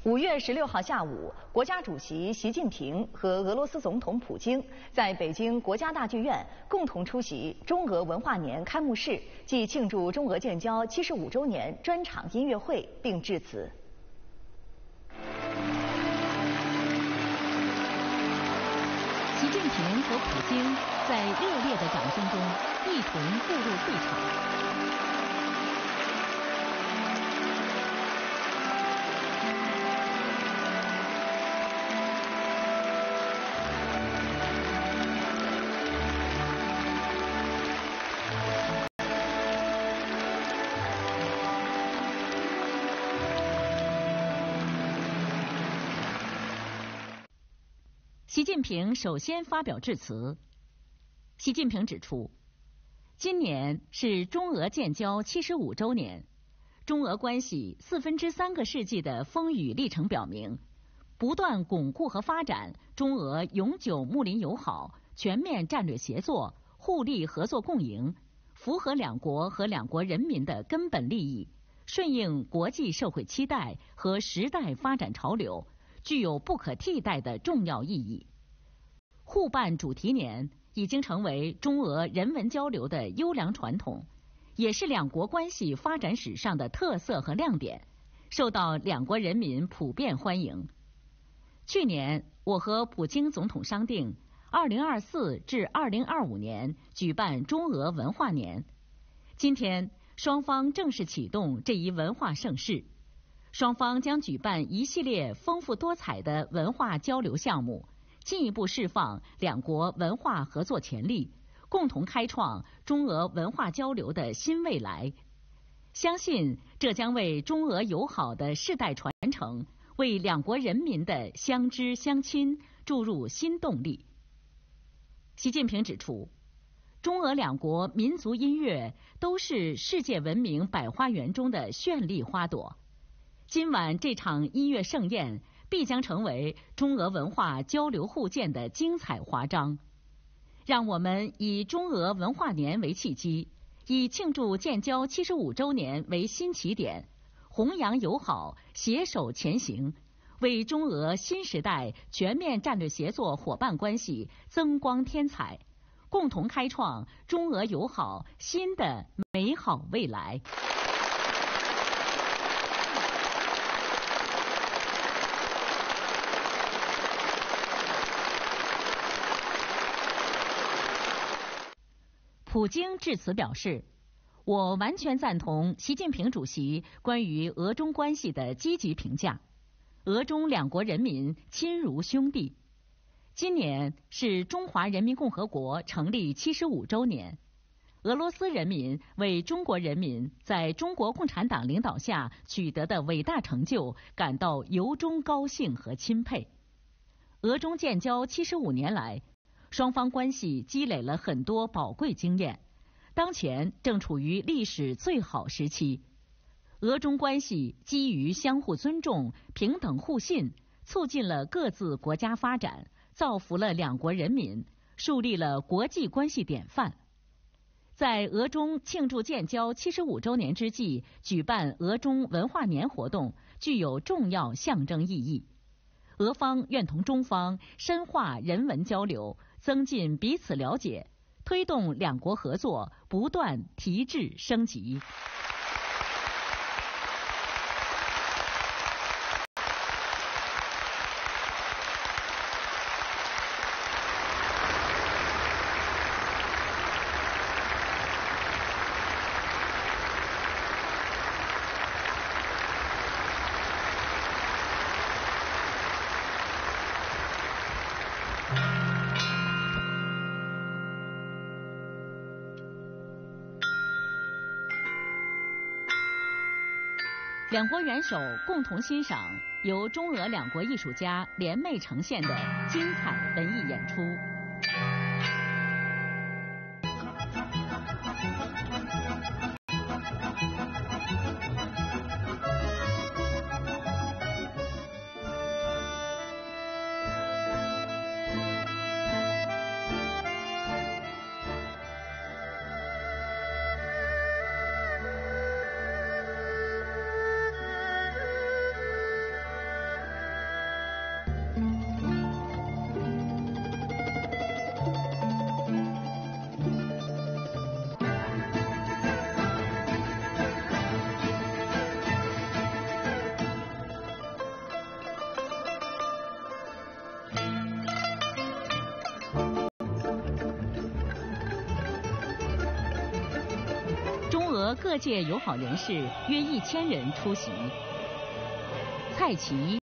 5月16号下午，国家主席习近平和俄罗斯总统普京在北京国家大剧院共同出席中俄文化年开幕式暨庆祝中俄建交75周年专场音乐会，并致辞。 习近平和普京在热烈的掌声中一同步入会场。习近平首先发表致辞。习近平指出，今年是中俄建交75周年，中俄关系3/4个世纪的风雨历程表明，不断巩固和发展中俄永久睦邻友好、全面战略协作、互利合作共赢，符合两国和两国人民的根本利益，顺应国际社会期待和时代发展潮流，具有不可替代的重要意义。互办主题年已经成为中俄人文交流的优良传统，也是两国关系发展史上的特色和亮点，受到两国人民普遍欢迎。去年，我和普京总统商定，2024至2025年举办中俄文化年。今天，双方正式启动这一文化盛事。双方将举办一系列丰富多彩的文化交流项目，进一步释放两国文化合作潜力，共同开创中俄文化交流的新未来。相信这将为中俄友好的世代传承，为两国人民的相知相亲注入新动力。习近平指出，中俄两国民族音乐都是世界文明百花园中的绚丽花朵。今晚这场音乐盛宴必将成为中俄文化交流互鉴的精彩华章。让我们以中俄文化年为契机，以庆祝建交75周年为新起点，弘扬友好，携手前行，为中俄新时代全面战略协作伙伴关系增光添彩，共同开创中俄友好新的美好未来。普京致辞表示，我完全赞同习近平主席关于俄中关系的积极评价，俄中两国人民亲如兄弟。今年是中华人民共和国成立75周年，俄罗斯人民为中国人民在中国共产党领导下取得的伟大成就感到由衷高兴和钦佩。俄中建交75年来，双方关系积累了很多宝贵经验，当前正处于历史最好时期。俄中关系基于相互尊重、平等互信，促进了各自国家发展，造福了两国人民，树立了国际关系典范。在俄中庆祝建交75周年之际，举办俄中文化年活动，具有重要象征意义。俄方愿同中方深化人文交流，增进彼此了解，推动两国合作不断提质升级。两国元首共同欣赏由中俄两国艺术家联袂呈现的精彩文艺演出。 和各界友好人士约1000人出席。蔡奇